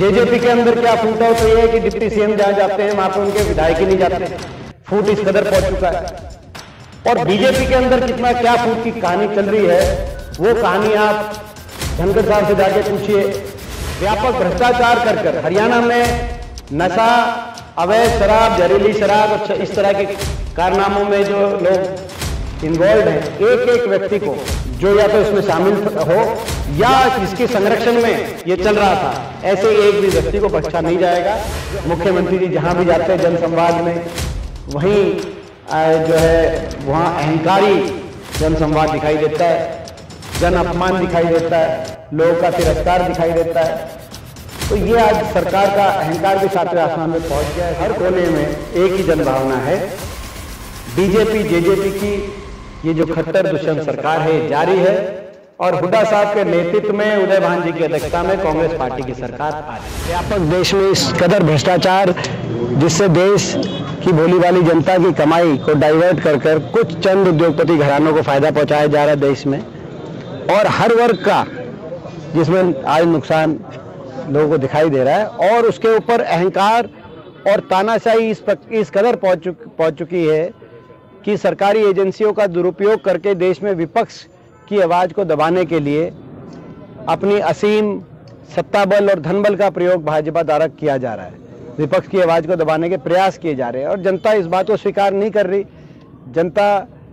JJP के अंदर क्या फूटा हो तो ये है कि डिप्टी सीएम जहां जाते हैं वहां पर उनके विधायक ही नहीं जाते। फूट इस कदर पहुंच चुका है। और बीजेपी के अंदर कितना क्या फूट की कहानी चल रही है, वो कहानी आप धनखड़ साहब से जाके पूछिए। व्यापक भ्रष्टाचार कर हरियाणा में नशा, अवैध शराब, जहरीली शराब और इस तरह के कारनामों में जो लोग इन्वॉल्व हैं, एक एक व्यक्ति को जो या तो इसमें शामिल हो या इसके संरक्षण में ये चल रहा था, ऐसे एक भी व्यक्ति को बख्शा नहीं जाएगा। मुख्यमंत्री जी जहां भी जाते हैं जनसंवाद में, वहीं जो है वहां अहंकारी जनसंवाद दिखाई देता है, जन अपमान दिखाई देता है, लोगों का तिरस्कार दिखाई देता है। तो ये आज सरकार का अहंकार भी सातवें आसमान में पहुंच गया है। हर कोने में एक ही जनभावना है, बीजेपी जेजेपी की ये जो खट्टर दुष्यंत सरकार है जारी है और हुड्डा साहब के नेतृत्व में, उदय भान जी की अध्यक्षता में कांग्रेस पार्टी की सरकार आ रही है। व्यापक देश में इस कदर भ्रष्टाचार, जिससे देश की भोली भाली जनता की कमाई को डाइवर्ट कर कुछ चंद उद्योगपति घरानों को फायदा पहुंचाया जा रहा है देश में, और हर वर्ग का जिसमें आज नुकसान लोगों को दिखाई दे रहा है। और उसके ऊपर अहंकार और तानाशाही इस कदर पहुंच चुकी है कि सरकारी एजेंसियों का दुरुपयोग करके देश में विपक्ष की आवाज को दबाने के लिए अपनी असीम सत्ता बल और धन बल का प्रयोग भाजपा द्वारा किया जा रहा है। विपक्ष की आवाज को दबाने के प्रयास किए जा रहे हैं और जनता इस बात को स्वीकार नहीं कर रही। जनता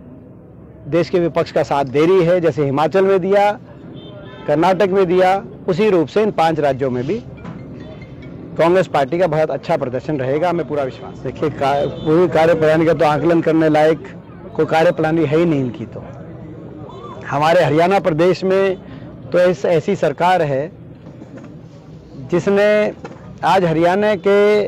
देश के विपक्ष का साथ दे रही है, जैसे हिमाचल में दिया, कर्नाटक में दिया, उसी रूप से इन 5 राज्यों में भी कांग्रेस पार्टी का बहुत अच्छा प्रदर्शन रहेगा, हमें पूरा विश्वास। देखिए, पूरी कार्यप्रणाली का तो आकलन करने लायक कोई कार्यप्रणाली है ही नहीं इनकी। तो हमारे हरियाणा प्रदेश में तो ऐसी सरकार है जिसने आज हरियाणा के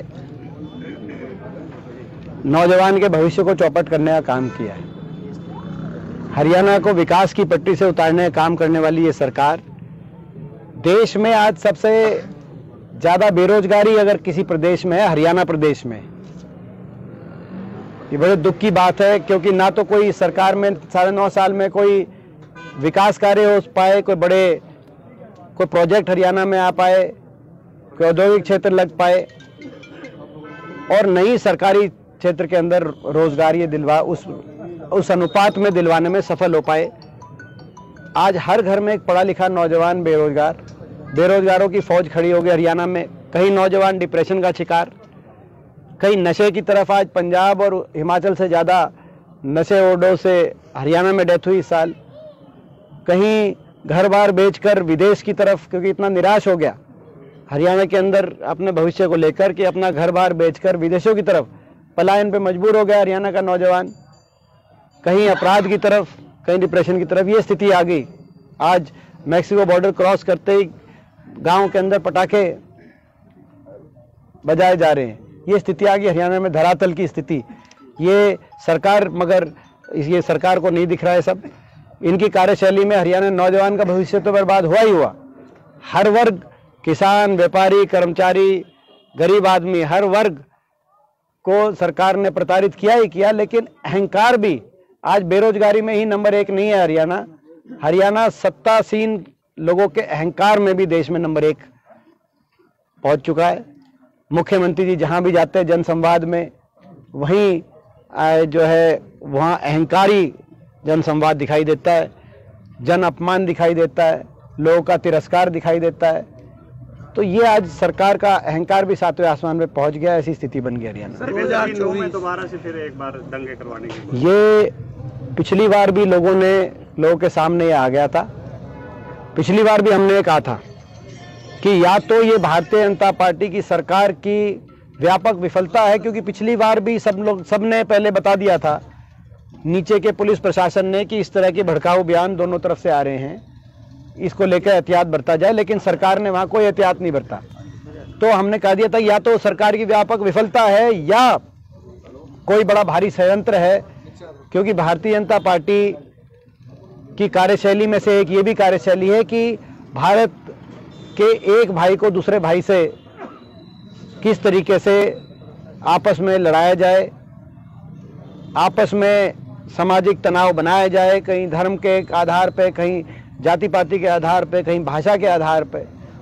नौजवान के भविष्य को चौपट करने का काम किया है। हरियाणा को विकास की पटरी से उतारने का काम करने वाली ये सरकार, देश में आज सबसे ज्यादा बेरोजगारी अगर किसी प्रदेश में है, हरियाणा प्रदेश में। ये बड़े दुख की बात है, क्योंकि ना तो कोई सरकार में 9.5 साल में कोई विकास कार्य हो पाए, कोई प्रोजेक्ट हरियाणा में आ पाए, कोई औद्योगिक क्षेत्र लग पाए, और नई सरकारी क्षेत्र के अंदर रोजगार ये उस अनुपात में दिलवाने में सफल हो पाए। आज हर घर में एक पढ़ा लिखा नौजवान बेरोजगारों की फौज खड़ी हो गई हरियाणा में। कई नौजवान डिप्रेशन का शिकार, कई नशे की तरफ। आज पंजाब और हिमाचल से ज़्यादा नशे ओवरडोज से हरियाणा में डेथ हुई इस साल। कहीं घर बार बेचकर विदेश की तरफ, क्योंकि इतना निराश हो गया हरियाणा के अंदर अपने भविष्य को लेकर कि अपना घर बार बेचकर विदेशों की तरफ पलायन पे मजबूर हो गया हरियाणा का नौजवान। कहीं अपराध की तरफ, कहीं डिप्रेशन की तरफ, ये स्थिति आ गई। आज मैक्सिको बॉर्डर क्रॉस करते ही गांव के अंदर पटाखे बजाए जा रहे हैं। ये स्थिति आ गई हरियाणा में, धरातल की स्थिति। ये सरकार, मगर ये सरकार को नहीं दिख रहा है सब। इनकी कार्यशैली में हरियाणा नौजवान का भविष्य तो बर्बाद हुआ ही हुआ। हर वर्ग, किसान, व्यापारी, कर्मचारी, गरीब आदमी, हर वर्ग को सरकार ने प्रताड़ित किया ही किया। लेकिन अहंकार भी आज बेरोजगारी में ही नंबर 1 नहीं है हरियाणा सत्तासीन लोगों के अहंकार में भी देश में नंबर 1 पहुंच चुका है। मुख्यमंत्री जी जहां भी जाते हैं जनसंवाद में, वहीं जो है वहां अहंकारी जनसंवाद दिखाई देता है, जन अपमान दिखाई देता है, लोगों का तिरस्कार दिखाई देता है। तो ये आज सरकार का अहंकार भी 7वें आसमान में पहुंच गया, ऐसी स्थिति बन गई हरियाणा। 2009 में दोबारा से फिर एक बार दंगे करवाने की, ये पिछली बार भी लोगों के सामने ये आ गया था। पिछली बार भी हमने कहा था कि या तो ये भारतीय जनता पार्टी की सरकार की व्यापक विफलता है, क्योंकि पिछली बार भी सबने पहले बता दिया था नीचे के पुलिस प्रशासन ने कि इस तरह के भड़काऊ बयान दोनों तरफ से आ रहे हैं, इसको लेकर एहतियात बरता जाए, लेकिन सरकार ने वहां कोई एहतियात नहीं बरता। तो हमने कह दिया था या तो सरकार की व्यापक विफलता है या कोई बड़ा भारी षड्यंत्र है, क्योंकि भारतीय जनता पार्टी की कार्यशैली में से एक ये भी कार्यशैली है कि भारत के एक भाई को दूसरे भाई से किस तरीके से आपस में लड़ाया जाए, आपस में सामाजिक तनाव बनाया जाए, कहीं धर्म के आधार पे, कहीं जाति पाति के आधार पे, कहीं भाषा के आधार पे,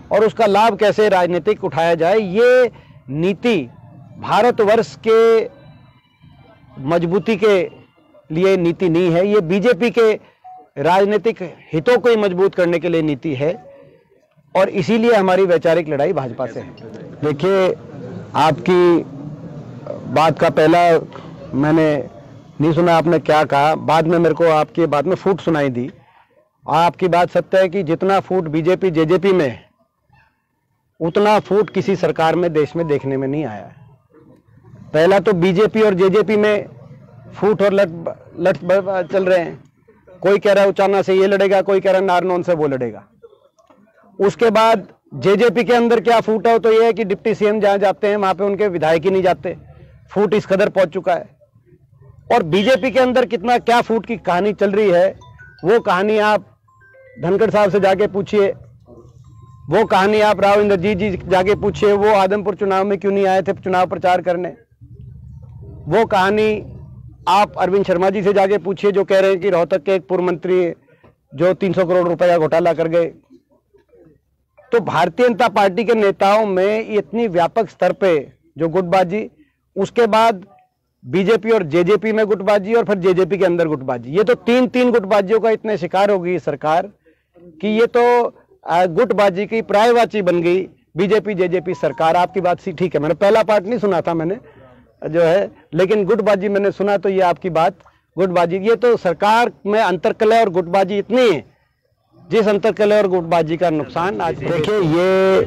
और उसका लाभ कैसे राजनीतिक उठाया जाए, ये नीति भारतवर्ष के मजबूती के लिए नीति नहीं है, ये बीजेपी के राजनीतिक हितों को ही मजबूत करने के लिए नीति है और इसीलिए हमारी वैचारिक लड़ाई भाजपा से है। देखिए, आपकी बात का पहला मैंने नहीं सुना आपने क्या कहा, बाद में मेरे को आपकी बात में फूट सुनाई दी। आपकी बात सत्य है कि जितना फूट बीजेपी जेजेपी में है उतना फूट किसी सरकार में देश में देखने में नहीं आया है। पहला तो बीजेपी और जेजेपी में फूट और लट चल रहे हैं, कोई कह रहा है उचाना से ये लड़ेगा, कोई कह रहा है नारनौल से वो लड़ेगा। उसके बाद जेजेपी के अंदर क्या फूट है, तो ये है कि डिप्टी सीएम जहां जाते हैं वहां पे उनके विधायक ही नहीं जाते, फूट इस कदर पहुंच चुका है। और बीजेपी के अंदर कितना क्या फूट की कहानी चल रही है, वो कहानी आप धनखड़ साहब से जाके पूछिए, वो कहानी आप राव इंद्रजीत जी जाके पूछिए, वो आदमपुर चुनाव में क्यों नहीं आए थे चुनाव प्रचार करने। वो कहानी आप अरविंद शर्मा जी से जाके पूछिए, जो कह रहे हैं कि रोहतक के एक पूर्व मंत्री जो 300 करोड़ रुपए का घोटाला कर गए। तो भारतीय जनता पार्टी के नेताओं में इतनी व्यापक स्तर पे जो गुटबाजी, उसके बाद बीजेपी और जेजेपी में गुटबाजी और फिर जेजेपी के अंदर गुटबाजी, ये तो तीन गुटबाजियों का इतने शिकार हो गई सरकार कि ये तो गुटबाजी की पर्यायवाची बन गई बीजेपी जेजेपी सरकार। आपकी बात सी ठीक है, मैंने पहला पार्ट नहीं सुना था मैंने जो है, लेकिन गुटबाजी मैंने सुना, तो ये आपकी बात गुटबाजी, ये तो सरकार में अंतर्कलह और गुटबाजी इतनी है, जिस अंतर्कलह और गुटबाजी का नुकसान आज देखिए, ये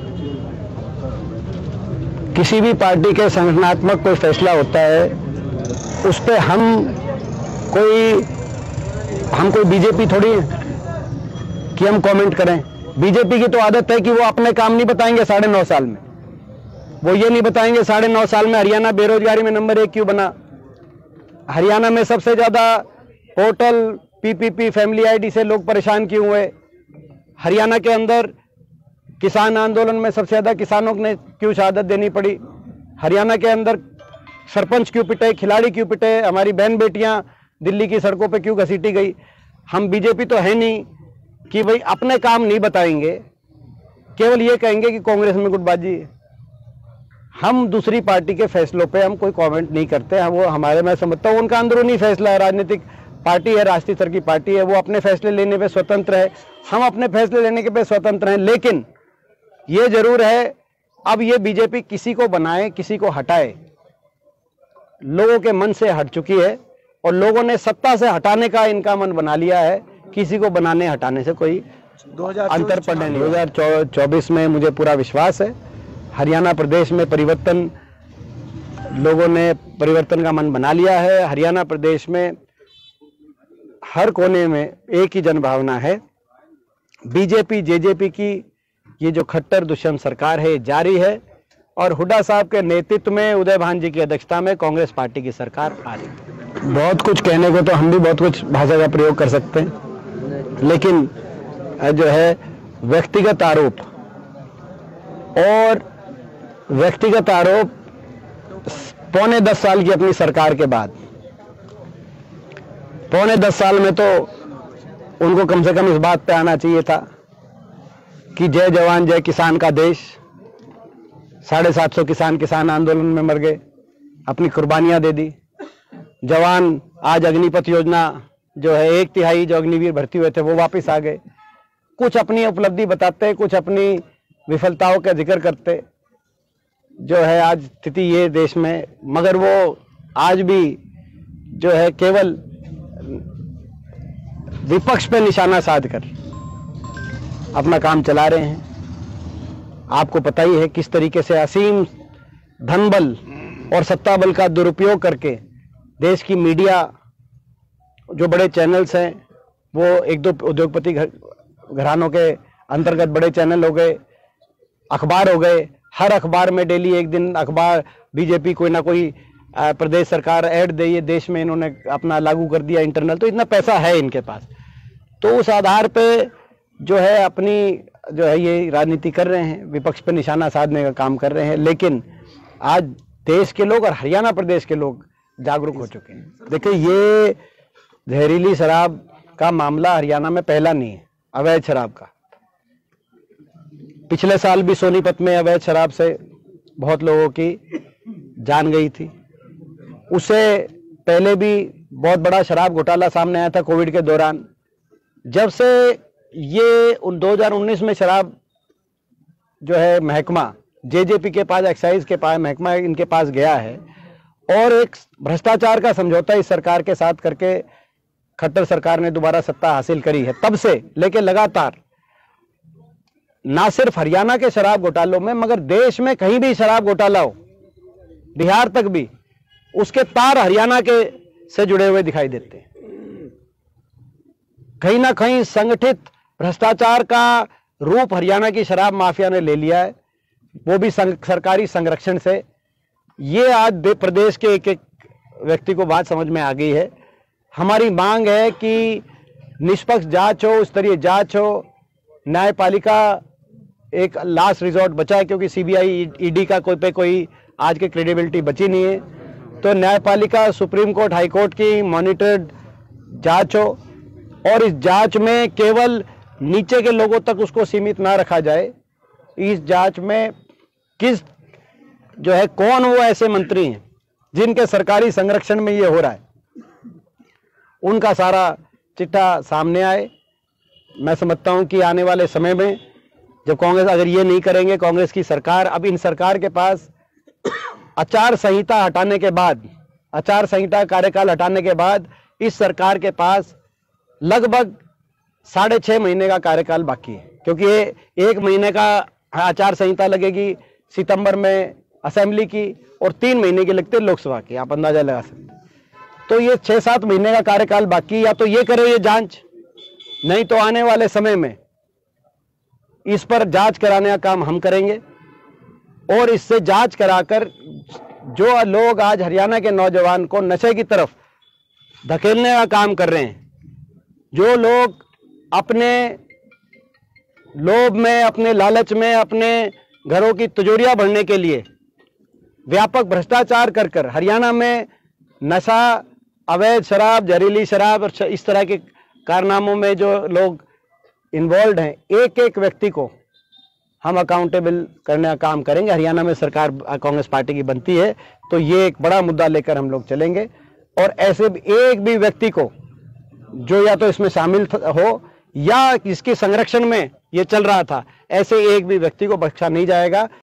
किसी भी पार्टी के संगठनात्मक कोई फैसला होता है उस पर हम कोई बीजेपी थोड़ी है कि हम कमेंट करें। बीजेपी की तो आदत है कि वो अपने काम नहीं बताएंगे 9.5 साल में, वो ये नहीं बताएंगे 9.5 साल में हरियाणा बेरोजगारी में नंबर 1 क्यों बना, हरियाणा में सबसे ज्यादा पोर्टल पीपीपी फैमिली आईडी से लोग परेशान क्यों हुए, हरियाणा के अंदर किसान आंदोलन में सबसे ज्यादा किसानों ने क्यों शहादत देनी पड़ी, हरियाणा के अंदर सरपंच क्यों पिटे, खिलाड़ी क्यों पिटे, हमारी बहन बेटियां दिल्ली की सड़कों पे क्यों घसीटी गई। हम बीजेपी तो है नहीं कि भाई अपने काम नहीं बताएंगे, केवल ये कहेंगे कि कांग्रेस में गुटबाजी है। हम दूसरी पार्टी के फैसलों पे हम कोई कमेंट नहीं करते हैं, वो हमारे, मैं समझता हूँ उनका अंदरूनी फैसला है, राजनीतिक पार्टी है, राष्ट्रीय स्तर की पार्टी है, वो अपने फैसले लेने पे स्वतंत्र है, हम अपने फैसले लेने के पे स्वतंत्र हैं। लेकिन ये जरूर है, अब ये बीजेपी किसी को बनाए किसी को हटाए, लोगों के मन से हट चुकी है और लोगों ने सत्ता से हटाने का इनका मन बना लिया है, किसी को बनाने हटाने से कोई अंतर पड़ने नहीं। 2024 में मुझे पूरा विश्वास है हरियाणा प्रदेश में परिवर्तन, लोगों ने परिवर्तन का मन बना लिया है। हरियाणा प्रदेश में हर कोने में एक ही जनभावना है, बीजेपी जेजेपी की ये जो खट्टर दुष्यंत सरकार है जारी है और हुड्डा साहब के नेतृत्व में उदय भान जी की अध्यक्षता में कांग्रेस पार्टी की सरकार आ रही है। बहुत कुछ कहने को तो हम भी बहुत कुछ भाषा का प्रयोग कर सकते हैं, लेकिन जो है व्यक्तिगत आरोप पौने 10 साल की अपनी सरकार के बाद, पौने 10 साल में तो उनको कम से कम इस बात पे आना चाहिए था कि जय जवान जय किसान का देश, 750 किसान आंदोलन में मर गए, अपनी कुर्बानियां दे दी। जवान आज अग्निपथ योजना जो है 1/3 जो अग्निवीर भर्ती हुए थे वो वापस आ गए, कुछ अपनी उपलब्धि बताते, कुछ अपनी विफलताओं का जिक्र करते, जो है आज स्थिति ये देश में, मगर वो आज भी जो है केवल विपक्ष पे निशाना साध कर अपना काम चला रहे हैं। आपको पता ही है किस तरीके से असीम धनबल और सत्ता बल का दुरुपयोग करके देश की मीडिया, जो बड़े चैनल्स हैं, वो 1-2 उद्योगपति घरानों के अंतर्गत बड़े चैनल हो गए, अखबार हो गए, हर अखबार में डेली एक दिन अखबार बीजेपी कोई ना कोई प्रदेश सरकार ऐड दे, ये देश में इन्होंने अपना लागू कर दिया इंटरनल, तो इतना पैसा है इनके पास, तो उस आधार पे जो है अपनी जो है ये राजनीति कर रहे हैं, विपक्ष पे निशाना साधने का काम कर रहे हैं। लेकिन आज देश के लोग और हरियाणा प्रदेश के लोग जागरूक हो चुके हैं। देखिए, ये जहरीली शराब का मामला हरियाणा में पहला नहीं है, अवैध शराब का पिछले साल भी सोनीपत में अवैध शराब से बहुत लोगों की जान गई थी। उससे पहले भी बहुत बड़ा शराब घोटाला सामने आया था कोविड के दौरान। जब से ये 2019 में शराब जो है महकमा जेजेपी के पास, एक्साइज के पास महकमा इनके पास गया है और एक भ्रष्टाचार का समझौता इस सरकार के साथ करके खट्टर सरकार ने दोबारा सत्ता हासिल करी है, तब से लेके लगातार ना सिर्फ हरियाणा के शराब घोटालों में मगर देश में कहीं भी शराब घोटाला हो, बिहार तक भी उसके तार हरियाणा के से जुड़े हुए दिखाई देते हैं। कहीं ना कहीं संगठित भ्रष्टाचार का रूप हरियाणा की शराब माफिया ने ले लिया है, वो भी सरकारी संरक्षण से। ये आज प्रदेश के एक एक व्यक्ति को बात समझ में आ गई है। हमारी मांग है कि निष्पक्ष जांच हो, स्तरीय जांच हो, न्यायपालिका एक लास्ट रिजॉर्ट बचा है क्योंकि सीबीआई ईडी का कोई आज की क्रेडिबिलिटी बची नहीं है। तो न्यायपालिका, सुप्रीम कोर्ट, हाई कोर्ट की मॉनिटर्ड जांच हो और इस जांच में केवल नीचे के लोगों तक उसको सीमित ना रखा जाए। इस जांच में किस जो है कौन वो ऐसे मंत्री हैं जिनके सरकारी संरक्षण में ये हो रहा है, उनका सारा चिट्ठा सामने आए। मैं समझता हूं कि आने वाले समय में जब कांग्रेस अगर ये नहीं करेंगे, कांग्रेस की सरकार, अब इन सरकार के पास आचार संहिता हटाने के बाद, आचार संहिता कार्यकाल हटाने के बाद इस सरकार के पास लगभग 6.5 महीने का कार्यकाल बाकी है, क्योंकि ये 1 महीने का आचार संहिता लगेगी सितंबर में असेंबली की और 3 महीने की लगती है लोकसभा की, आप अंदाजा लगा सकते हैं। तो ये 6-7 महीने का कार्यकाल बाकी, या तो ये करे ये जांच, नहीं तो आने वाले समय में इस पर जांच कराने का काम हम करेंगे और इससे जांच कराकर जो लोग आज हरियाणा के नौजवान को नशे की तरफ धकेलने का काम कर रहे हैं, जो लोग अपने लोभ में, अपने लालच में, अपने घरों की तिजोरियां भरने के लिए व्यापक भ्रष्टाचार कर कर हरियाणा में नशा, अवैध शराब, जहरीली शराब और इस तरह के कारनामों में जो लोग इन्वॉल्व हैं, एक एक व्यक्ति को हम अकाउंटेबल करने का काम करेंगे। हरियाणा में सरकार कांग्रेस पार्टी की बनती है तो ये एक बड़ा मुद्दा लेकर हम लोग चलेंगे और ऐसे एक भी व्यक्ति को जो या तो इसमें शामिल हो या जिसके संरक्षण में ये चल रहा था, ऐसे एक भी व्यक्ति को बख्शा नहीं जाएगा।